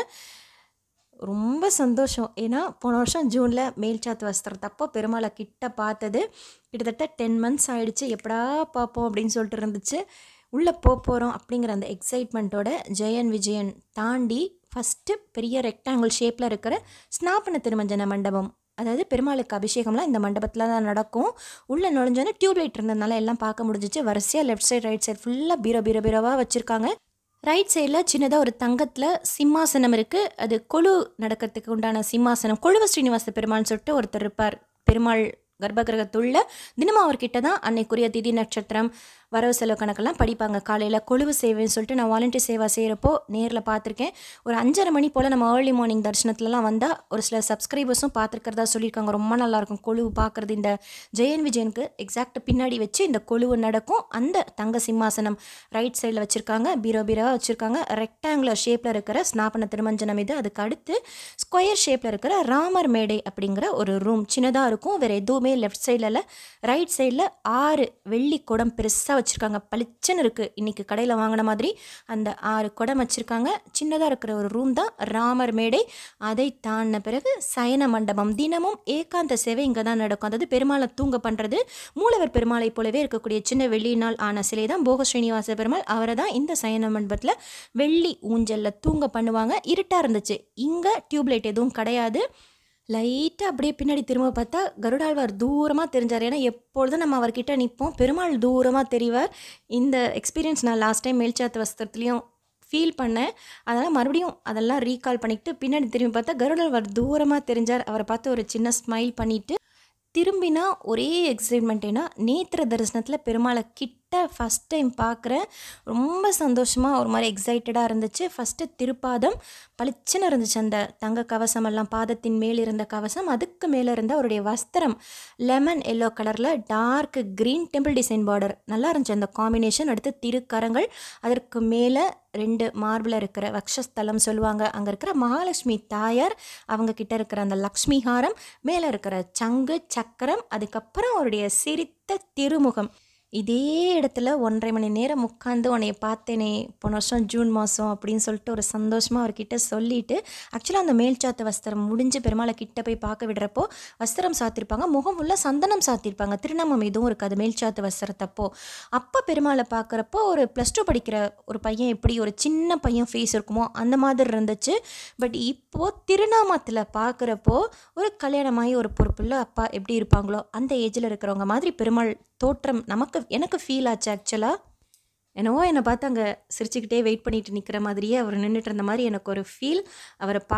ரொம்ப சந்தோஷம். ஏன்னா போன வருஷம் ஜூனில் மேல்சாத்து வஸ்திரத்தப்போ பெருமாளை கிட்ட பார்த்தது கிட்டத்தட்ட டென் மந்த்ஸ் ஆகிடுச்சு. எப்படா பார்ப்போம் அப்படின்னு சொல்லிட்டு இருந்துச்சு. உள்ளே போக போகிறோம் அப்படிங்கிற அந்த எக்ஸைட்மெண்ட்டோட ஜெயன் விஜயன் தாண்டி ஃபஸ்ட்டு பெரிய ரெக்டாங்கிள் ஷேப்பில் இருக்கிற ஸ்நாபன திருமஞ்சன மண்டபம், அதாவது பெருமாளுக்கு அபிஷேகம்லாம் இந்த மண்டபத்தில் தான் நடக்கும். உள்ளே நுழைஞ்சோன்னே டியூப்லைட் இருந்ததுனால எல்லாம் பார்க்க முடிஞ்சிச்சு. வரிசையாக லெஃப்ட் சைட் ரைட் சைட் ஃபுல்லாக பீரோ பீரோ பீரோவாக வச்சுருக்காங்க. ரைட் சைடில் சின்னதாக ஒரு தங்கத்தில் சிம்மாசனம் இருக்குது. அது கொழு நடக்கிறதுக்கு உண்டான சிம்மாசனம். கொழுவ ஸ்ரீனிவாச பெருமாள்னு சொல்லிட்டு ஒருத்தர் இருப்பார். பெருமாள் கர்ப்பகிரகத்துள்ள தினமும் அவர்கிட்ட தான் அன்னைக்குரிய திதி நட்சத்திரம் வரவு செலவு கணக்கெல்லாம் படிப்பாங்க. காலையில் கொழுவு சேவைன்னு சொல்லிட்டு நான் வாலண்டியர் சேவா செய்கிறப்போ நேரில் பார்த்துருக்கேன். ஒரு அஞ்சரை மணி போல் நம்ம ஏர்லி மார்னிங் தரிசனத்துலலாம் வந்தால் ஒரு சில சப்ஸ்கிரைபர்ஸும் பார்த்துருக்கிறதா சொல்லியிருக்காங்க. ரொம்ப நல்லாயிருக்கும் கொழுவு பார்க்குறது. இந்த ஜெயன் விஜயனுக்கு எக்ஸாக்ட் பின்னாடி வச்சு இந்த கொழுவு நடக்கும். அந்த தங்க சிம்மாசனம் ரைட் சைடில் வச்சுருக்காங்க. பீரோ பீரோவாக வச்சுருக்காங்க. ரெக்டாங்குலர் ஷேப்பில் இருக்கிற ஸ்நாபன திருமஞ்சனம் இது. அதுக்கு அடுத்து ஸ்கொயர் ஷேப்பில் இருக்கிற ராமர் மேடை அப்படிங்கிற ஒரு ரூம் சின்னதாக இருக்கும். வேறு எதுவுமே லெஃப்ட் சைடில் ரைட் சைடில் ஆறு வெள்ளி குடம் பெருசாக வச்சுருக்காங்க. பளிச்சுன்னு இருக்குது. இன்றைக்கி கடையில் வாங்கின மாதிரி அந்த ஆறு குடம் வச்சுருக்காங்க. சின்னதாக இருக்கிற ஒரு ரூம் தான் ராமர் மேடை. அதை தாண்டின பிறகு சயன மண்டபம். தினமும் ஏகாந்த சேவை இங்கே தான் நடக்கும். அதாவது பெருமாளை தூங்க பண்ணுறது. மூலவர் பெருமாளை போலவே இருக்கக்கூடிய சின்ன வெள்ளியினால் ஆன சிலை தான் போக ஸ்ரீனிவாச பெருமாள். அவரை தான் இந்த சயன மண்டபத்தில் வெள்ளி ஊஞ்சலில் தூங்க பண்ணுவாங்க. இருட்டாக இருந்துச்சு. இங்கே டியூப்லைட் எதுவும் கிடையாது. லைட்டாக அப்படியே பின்னாடி திரும்ப பார்த்தா கருடாழ்வார் தூரமாக தெரிஞ்சார். ஏன்னா எப்பொழுதும் நம்ம அவர்கிட்ட நிற்போம், பெருமாள் தூரமாக தெரிவார். இந்த எக்ஸ்பீரியன்ஸ் நான் லாஸ்ட் டைம் மேல்சாத்து வஸ்திரத்துலேயும் ஃபீல் பண்ணேன். அதனால் மறுபடியும் அதெல்லாம் ரீகால் பண்ணிக்கிட்டு பின்னாடி திரும்பி பார்த்தா கருடாழ்வார் தூரமாக தெரிஞ்சார். அவரை பார்த்து ஒரு சின்ன ஸ்மைல் பண்ணிவிட்டு திரும்பினா ஒரே எக்ஸைட்மெண்ட். ஏன்னா நேத்திர தரிசனத்தில் பெருமாளை கிட்ட ஃபஸ்ட் டைம் பார்க்குறேன். ரொம்ப சந்தோஷமாக ஒரு மாதிரி எக்ஸைட்டடாக இருந்துச்சு. ஃபஸ்ட்டு திருப்பாதம் பளிச்சுன்னு இருந்துச்சு. அந்த தங்க கவசம் எல்லாம் பாதத்தின் மேல் இருந்த கவசம், அதுக்கு மேலே இருந்த அவருடைய வஸ்திரம் லெமன் எல்லோ கலரில் dark green temple design border நல்லா இருந்துச்சு அந்த காம்பினேஷன். அடுத்து திருக்கரங்கள், அதற்கு மேலே ரெண்டு மார்பில் இருக்கிற வக்ஷஸ்தலம் சொல்லுவாங்க. அங்கே இருக்கிற மகாலட்சுமி தாயார், அவங்க கிட்ட இருக்கிற அந்த லக்ஷ்மி ஹாரம், மேலே இருக்கிற சங்கு சக்கரம், அதுக்கப்புறம் அவருடைய சிரித்த திருமுகம். இதே இடத்துல ஒன்றரை மணி நேரம் உட்காந்து உன்னைய பார்த்தேனே போன வருஷம் ஜூன் மாதம் அப்படின்னு சொல்லிட்டு ஒரு சந்தோஷமாக அவர்கிட்ட சொல்லிவிட்டு, ஆக்சுவலாக அந்த மேல்சாத்து வஸ்திரம் முடிஞ்சு பெருமாளை கிட்ட போய் பார்க்க விடுறப்போ வஸ்திரம் சாத்திருப்பாங்க. முகம் ஃபுல்லாக சந்தனம் சாத்திருப்பாங்க. திருநாமம் எதுவும் இருக்காது மேல்சாத்து வஸ்திரத்தப்போ. அப்போ பெருமாளை பார்க்குறப்போ ஒரு ப்ளஸ் டூ படிக்கிற ஒரு பையன் எப்படி ஒரு சின்ன பையன் ஃபேஸ் இருக்குமோ அந்த மாதிரி இருந்துச்சு. பட் இப்போது திருநாமத்தில் பார்க்குறப்போ ஒரு கல்யாணமாகி ஒரு பொறுப்புள்ள அப்பா எப்படி இருப்பாங்களோ அந்த ஏஜில் இருக்கிறவங்க மாதிரி பெருமாள் தோற்றம் நமக்கு எனக்கு ஃபீல் ஆச்சு. ஆக்சுவலாக என்னவோ என்னை பார்த்து அங்கே சிரிச்சுக்கிட்டே வெயிட் பண்ணிட்டு நிற்கிற மாதிரியே அவர் நின்றுட்டு இருந்த மாதிரி எனக்கு ஒரு ஃபீல். அவரை பார்த்து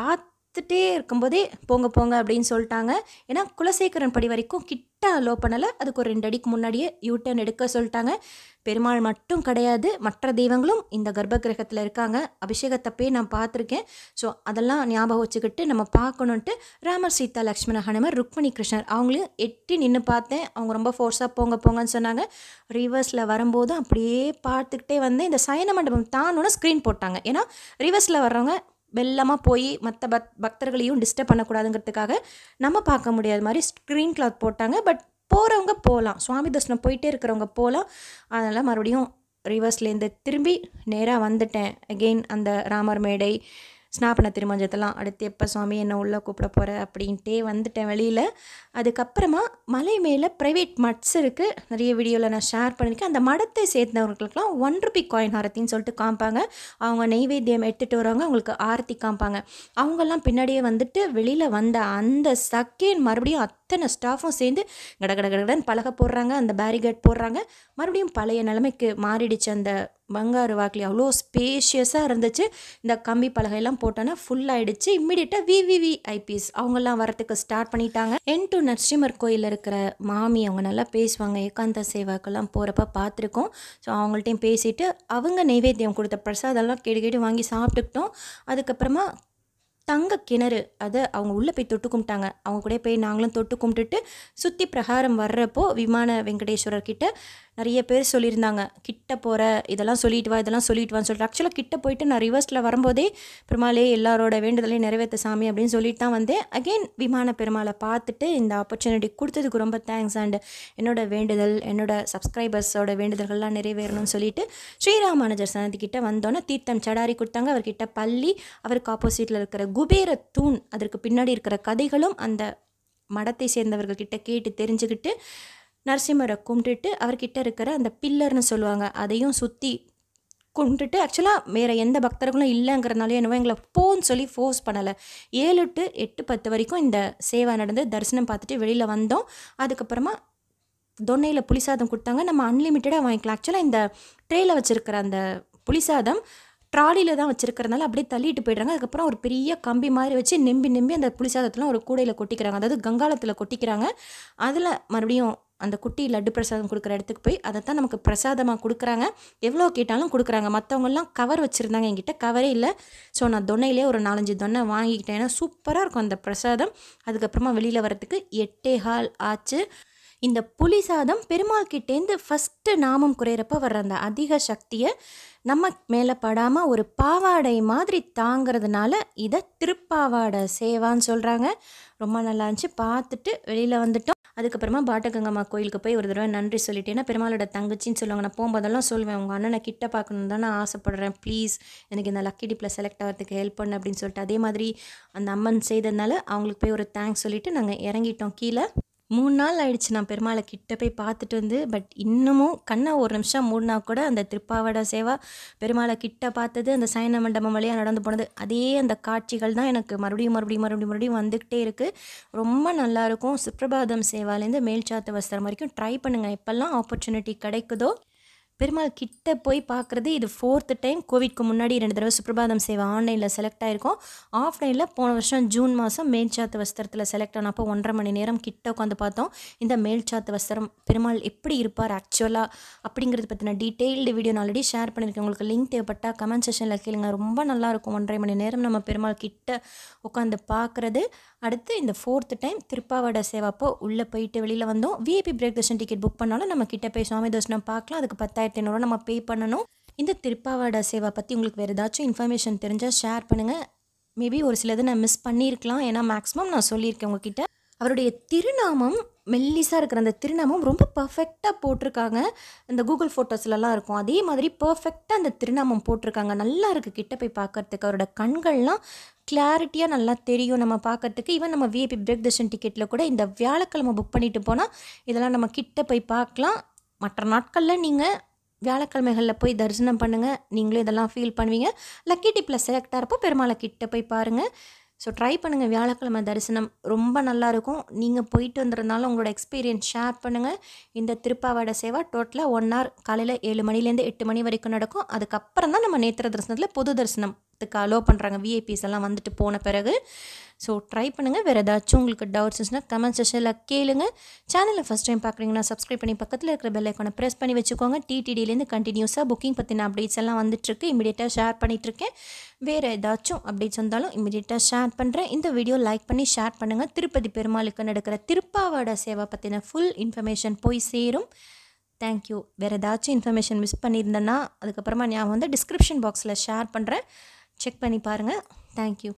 பார்த்துட்டே இருக்கும்போதே போங்க போங்க அப்படின்னு சொல்லிட்டாங்க. ஏன்னா குலசேகரன் படி வரைக்கும் கிட்ட அலோ பண்ணலை. அதுக்கு ஒரு ரெண்டு அடிக்கு முன்னாடியே யூ டர்ன் எடுக்க சொல்லிட்டாங்க. பெருமாள் மட்டும் கிடையாது, மற்ற தெய்வங்களும் இந்த கர்ப்ப கிரகத்தில் இருக்காங்க. அபிஷேகத்தப்பே நான் பார்த்துருக்கேன். ஸோ அதெல்லாம் ஞாபகம் வச்சுக்கிட்டு நம்ம பார்க்கணுன்ட்டு ராமர், சீதா, லக்ஷ்மண, ஹனுமர், ருக்மிணி, கிருஷ்ணர் அவங்களையும் எட்டி நின்று பார்த்தேன். அவங்க ரொம்ப ஃபோர்ஸாக போங்க போங்கன்னு சொன்னாங்க. ரிவர்ஸில் வரும்போது அப்படியே பார்த்துக்கிட்டே வந்து இந்த சயன மண்டபம் தானோட ஸ்க்ரீன் போட்டாங்க. ஏன்னா ரிவர்ஸில் வர்றவங்க வெள்ளமாக போய் மற்ற பக் பக்தர்களையும் டிஸ்டர்ப் பண்ணக்கூடாதுங்கிறதுக்காக நம்ம பார்க்க முடியாத மாதிரி ஸ்க்ரீன் கிளாத் போட்டாங்க. பட் போகிறவங்க போகலாம், சுவாமி தர்சனம் போயிட்டே இருக்கிறவங்க போகலாம். அதனால் மறுபடியும் ரிவர்ஸ்லேருந்து திரும்பி நேராக வந்துட்டேன். அகெயின் அந்த ராமர் மேடை, ஸ்நாபன திருமஞ்சத்தெல்லாம் அடுத்து எப்போ சுவாமி என்னை உள்ளே கூப்பிட போகிற அப்படின்ட்டே வந்துட்டேன் வெளியில். அதுக்கப்புறமா மலை மேலே ப்ரைவேட் மட்ஸ் இருக்குது, நிறைய வீடியோவில் நான் ஷேர் பண்ணியிருக்கேன். அந்த மடத்தை சேர்ந்தவர்களுக்கெல்லாம் ஒன் ருபி காயின் ஆரத்தின்னு சொல்லிட்டு காமிப்பாங்க. அவங்க நெய்வேத்தியம் எடுத்துகிட்டு வருவாங்க, அவங்களுக்கு ஆரத்தி காமிப்பாங்க. அவங்கெல்லாம் பின்னாடியே வந்துட்டு வெளியில் வந்த அந்த செகண்ட் மறுபடியும் அத்தனை ஸ்டாஃபும் சேர்ந்து கட கட கடன்னு பலகை போடுறாங்க, அந்த பேரிகேட் போடுறாங்க. மறுபடியும் பழைய நிலைமைக்கு மாறிடுச்சு. அந்த பங்காரு வாக்கில் அவ்வளோ ஸ்பேஷியஸாக இருந்துச்சு. இந்த கம்பி பலகையெல்லாம் போட்டோன்னா ஃபுல் ஆகிடுச்சு. இம்மிடியட்டாக விவிவிஐபிஎஸ் அவங்கெல்லாம் வரத்துக்கு ஸ்டார்ட் பண்ணிட்டாங்க. என் டு நரசிம்மர் கோயிலில் இருக்கிற மாமி அவங்க நல்லா பேசுவாங்க. ஏகாந்த சேவாக்கெல்லாம் போகிறப்ப பார்த்துருக்கோம். ஸோ அவங்கள்ட்டையும் பேசிவிட்டு அவங்க நைவேத்தியம் கொடுத்த பிரசாதெல்லாம் கேடு கேடு வாங்கி சாப்பிட்டுக்கிட்டோம். அதுக்கப்புறமா தங்க கிணறு அதை அவங்க உள்ளே போய் தொட்டு கும்பிட்டாங்க. அவங்க கூட போய் நாங்களும் தொட்டு கும்பிட்டுட்டு சுற்றி பிரகாரம் வர்றப்போ விமான வெங்கடேஸ்வரர் கிட்ட நிறைய பேர் சொல்லியிருந்தாங்க, கிட்ட போகிற இதெல்லாம் சொல்லிட்டு வா இதெல்லாம் சொல்லிட்டு வான்னு சொல்லிட்டு. ஆக்சுவலாக கிட்ட போயிட்டு நான் ரிவர்ஸில் வரும்போதே பெருமாளே எல்லாரோட வேண்டுதலையும் நிறைவேற்ற சாமி அப்படின்னு சொல்லிட்டு தான் வந்தேன். அகெயின் விமான பெருமாளை பார்த்துட்டு இந்த ஆப்பர்ச்சுனிட்டி கொடுத்ததுக்கு ரொம்ப தேங்க்ஸ். அண்ட் என்னோட வேண்டுதல், என்னோட சப்ஸ்கிரைபர்ஸோட வேண்டுதல்கள்லாம் நிறைவேறணும்னு சொல்லிட்டு ஸ்ரீராமானுஜர் சன்னதி கிட்ட வந்தோன்னே தீர்த்தம் சடாரி கொடுத்தாங்க. அவர்கிட்ட பள்ளி, அவருக்கு ஆப்போசிட்டில் இருக்கிற குபேர தூண், அதற்கு பின்னாடி இருக்கிற கதைகளும் அந்த மடத்தை சேர்ந்தவர்கள்கிட்ட கேட்டு தெரிஞ்சுக்கிட்டு நரசிம்மரை கும்பிட்டுட்டு அவர்கிட்ட இருக்கிற அந்த பில்லர்னு சொல்லுவாங்க அதையும் சுற்றி கும்பிட்டுட்டு, ஆக்சுவலாக வேறு எந்த பக்தர்களும் இல்லைங்கிறனாலே என்னவோ எங்களை போன்னு சொல்லி ஃபோர்ஸ் பண்ணலை. ஏழு டு எட்டு பத்து வரைக்கும் இந்த சேவை நடந்து தரிசனம் பார்த்துட்டு வெளியில் வந்தோம். அதுக்கப்புறமா தொன்னையில் புளிசாதம் கொடுத்தாங்க. நம்ம அன்லிமிட்டடாக வாங்கிக்கலாம். ஆக்சுவலாக இந்த ட்ரேயில் வச்சுருக்கிற அந்த புளிசாதம் ட்ராலியில் தான் வச்சுருக்கிறதுனால அப்படியே தள்ளிட்டு போய்ட்றாங்க. அதுக்கப்புறம் ஒரு பெரிய கம்பி மாதிரி வச்சு நெம்பி நெம்பி அந்த புளிசாதத்தெலாம் ஒரு கூடையில் கொட்டிக்கிறாங்க, அதாவது கங்காளத்தில் கொட்டிக்கிறாங்க. அதில் மறுபடியும் அந்த குட்டி லட்டு பிரசாதம் கொடுக்குற இடத்துக்கு போய் அதை தான் நமக்கு பிரசாதமாக கொடுக்குறாங்க. எவ்வளோ கேட்டாலும் கொடுக்குறாங்க. மற்றவங்கெல்லாம் கவர் வச்சுருந்தாங்க, என்கிட்ட கவரே இல்லை. ஸோ நான் தொன்னையிலே ஒரு நாலஞ்சு தொன்னை வாங்கிக்கிட்டேன். ஏன்னா சூப்பராக இருக்கும் அந்த பிரசாதம். அதுக்கப்புறமா வெளியில் வரத்துக்கு எட்டே ஹால் ஆச்சு. இந்த புளி சாதம் பெருமாள் கிட்டேருந்து ஃபஸ்ட்டு நாமம் குறையிறப்ப வர்ற அந்த அதிக சக்தியை நம்ம மேலே படாமல் ஒரு பாவாடை மாதிரி தாங்கிறதுனால இதை திருப்பாவாடை சேவான்னு சொல்கிறாங்க. ரொம்ப நல்லா இருந்துச்சு. பார்த்துட்டு வெளியில் வந்துட்டோம். அதுக்கப்புறமா பாட்டகங்கம்மா கோயிலுக்கு போய் ஒரு தடவை நன்றி சொல்லிட்டேன்னா பெருமாளோட தங்கச்சின்னு சொல்லுவாங்க. நான் போகும்போதெல்லாம் சொல்லுவேன், உங்கள் அண்ணனை கிட்ட பார்க்கணுன்னு தான் நான் ஆசைப்பட்றேன், ப்ளீஸ் எனக்கு இந்த லக்கி டிப்பில் செலக்ட் ஆகிறதுக்கு ஹெல்ப் பண்ணு அப்படின்னு சொல்லிட்டு. அதே மாதிரி அந்த அம்மன் செய்ததுனால அவங்களுக்கு போய் ஒரு தேங்க்ஸ் சொல்லிவிட்டு நாங்கள் இறங்கிட்டோம் கீழே. மூணு நாள் ஆயிடுச்சு நான் பெருமாளை கிட்ட போய் பார்த்துட்டு வந்து. பட் இன்னமும் கண்ணை ஒரு நிமிஷம் மூடினா கூட அந்த திருப்பாவடை சேவா, பெருமாளை கிட்ட பார்த்தது, அந்த சயன மண்டபம் வழியாக நடந்து போனது, அதே அந்த காட்சிகள் தான் எனக்கு மறுபடியும் மறுபடியும் மறுபடியும் மறுபடியும் வந்துக்கிட்டே இருக்குது. ரொம்ப நல்லாயிருக்கும். சுப்ரபாதம் சேவாலேருந்து மேல்சாத்து வஸ்திரம் வரைக்கும் ட்ரை பண்ணுங்கள் எப்போல்லாம் ஆப்பர்ச்சுனிட்டி கிடைக்குதோ. பெருமாள் கிட்ட போய் பார்க்குறது இது ஃபோர்த்து டைம். கோவிட்க்கு முன்னாடி ரெண்டு தடவை சுப்ரபாதம் சேவை ஆன்லைனில் செலக்ட் ஆகிருக்கோம். ஆஃப்லைனில் போன வருஷம் ஜூன் மாதம் மேல்சாத்து வஸ்திரத்தில் செலக்ட் ஆனப்போ ஒன்றரை மணி நேரம் கிட்ட உட்காந்து பார்த்தோம். இந்த மேல்சாத்து வஸ்திரம் பெருமாள் எப்படி இருப்பார் ஆக்சுவலாக அப்படிங்கிறது பற்றின டீட்டெயில்டு வீடியோ நான் ஆல்ரெடி ஷேர் பண்ணியிருக்கேன். உங்களுக்கு லிங்க் தேவைப்பட்டால் கமெண்ட் செஷனில் கேளுங்க. ரொம்ப நல்லாயிருக்கும். ஒன்றரை மணி நேரம் நம்ம பெருமாள் கிட்ட உட்காந்து பார்க்குறது. அடுத்து இந்த ஃபோர்த்து டைம் திருப்பாவடை சேவாப்போ உள்ளே போயிட்டு வெளியில் வந்தோம். VIP break darshan ticket book பண்ணாலும் நம்ம கிட்ட போய் சுவாமி தர்ஷனம் பார்க்கலாம். அதுக்கு பத்தாயிரத்தி ஐநூறுரூவா நம்ம பே பண்ணணும். இந்த திருப்பாவடை சேவா பற்றி உங்களுக்கு வேறு ஏதாச்சும் இன்ஃபர்மேஷன் தெரிஞ்சால் ஷேர் பண்ணுங்கள். மேபி ஒரு சிலது நான் மிஸ் பண்ணியிருக்கலாம், ஏன்னா மேக்ஸிமம் நான் சொல்லியிருக்கேன் உங்ககிட்ட. அவருடைய திருநாமம் மெல்லிஸாக இருக்கிற அந்த திருநாமம் ரொம்ப பர்ஃபெக்டாக போட்டிருக்காங்க. இந்த கூகுள் ஃபோட்டோஸ்லலாம் இருக்கும், அதே மாதிரி பர்ஃபெக்டாக அந்த திருநாமம் போட்டிருக்காங்க. நல்லா இருக்குது கிட்ட போய் பார்க்குறதுக்கு. அவரோட கண்கள்லாம் கிளாரிட்டியாக நல்லா தெரியும் நம்ம பார்க்குறதுக்கு. ஈவன் நம்ம விஐபி பிரேக் தர்ஷன் டிக்கெட்டில் கூட இந்த வியாழக்கிழமை புக் பண்ணிட்டு போனால் இதெல்லாம் நம்ம கிட்ட போய் பார்க்கலாம். மற்ற நாட்களில் நீங்கள் வியாழக்கிழமைகளில் போய் தரிசனம் பண்ணுங்கள், நீங்களும் இதெல்லாம் ஃபீல் பண்ணுவீங்க. லக்கி டிப்பில் செலக்ட் ஆகிறப்போ பெருமாளை கிட்ட போய் பாருங்கள். ஸோ ட்ரை பண்ணுங்கள். வியாழக்கிழமை தரிசனம் ரொம்ப நல்லாயிருக்கும். நீங்கள் போயிட்டு வந்துருந்தாலும் உங்களோட எக்ஸ்பீரியன்ஸ் ஷேர் பண்ணுங்கள். இந்த திருப்பாவடை சேவா டோட்டலாக ஒன் ஹவர் காலையில் ஏழு மணிலேருந்து எட்டு மணி வரைக்கும் நடக்கும். அதுக்கப்புறம் தான் நம்ம நேத்திர தரிசனத்தில் பொது தரிசனம் பார்க்குறதுக்கு அலோ பண்ணுறாங்க விஐபிஸ் எல்லாம் வந்துட்டு போன பிறகு. ஸோ ட்ரை பண்ணுங்கள். வேறு ஏதாச்சும் உங்களுக்கு டவுட்ஸ் இருந்துச்சுன்னா கமெண்ட் செக்ஷனில் கேளுங்க. சேனலை ஃபஸ்ட் டைம் பார்க்குறீங்கன்னா சப்ஸ்கிரைப் பண்ணி பக்கத்தில் இருக்கிற பெல் ஐக்கானை ப்ரெஸ் பண்ணி வச்சுக்கோங்க. டிடிடிலேருந்து கண்டினியூஸாக புக்கிங் பற்றின அப்டேட்ஸ் எல்லாம் வந்துட்டுருக்கு. இமீடியட்டாக ஷேர் பண்ணிகிட்ருக்கேன். வேறு ஏதாச்சும் அப்டேட்ஸ் வந்தாலும் இமீடியட்டாக ஷேர் பண்ணுறேன். இந்த வீடியோ லைக் பண்ணி ஷேர் பண்ணுங்கள். திருப்பதி பெருமாளுக்கு நடக்கிற திருப்பாவாட சேவை பற்றின ஃபுல் இன்ஃபர்மேஷன் போய் சேரும். தேங்க்யூ. வேறு ஏதாச்சும் இன்ஃபர்மேஷன் மிஸ் பண்ணியிருந்தேன்னா அதுக்கப்புறமா நான் வந்து டிஸ்கிரிப்ஷன் பாக்ஸில் ஷேர் பண்ணுறேன். செக் பண்ணி பாருங்கள். தேங்க்யூ.